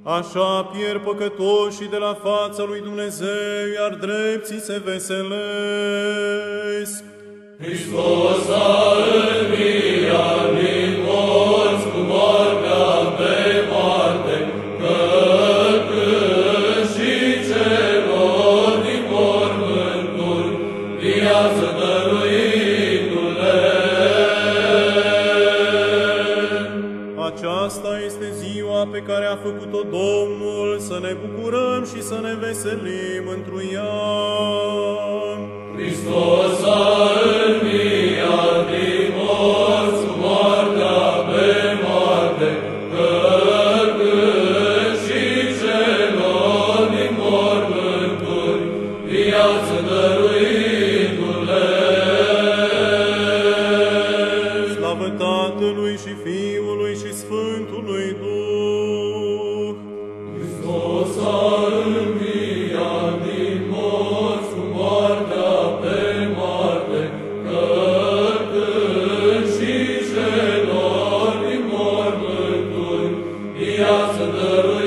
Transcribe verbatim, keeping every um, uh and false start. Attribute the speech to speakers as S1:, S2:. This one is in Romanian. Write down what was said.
S1: Așa pierd păcătoșii de la fața lui Dumnezeu, iar drepții se veselesc.
S2: Hristos a înviat din morți cu moartea pe moarte, călcând și celor din mormânturi, viață dăruindu-le.
S1: Aceasta este ziua pe care a făcut-o Domnul, să ne bucurăm și să ne veselim întru ea.
S2: Hristos a înviat din morți cu moartea pe moarte, călcând și celor din mormânturi, viață dăruindu-le.
S1: Slavă Tatălui și Fiului și Sfântului Duh!
S2: Hristos a înviat din morți cu moartea pe moarte, călcând și celor din mormânturi, viață dăruindu-le.